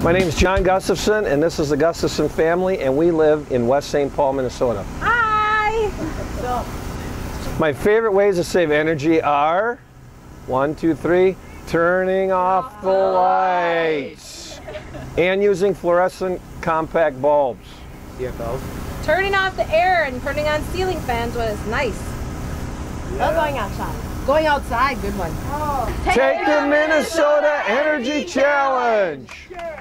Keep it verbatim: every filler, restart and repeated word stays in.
My name is John Gustafson, and this is the Gustafson family, and we live in West Saint Paul, Minnesota. Hi! My favorite ways to save energy are, one, two, three, turning off the lights, and using fluorescent compact bulbs. C F Ls. Turning off the air and turning on ceiling fans when it's nice. Yeah. Oh, going outside. Going outside, good one. Oh. Take, Take the Minnesota Energy Challenge!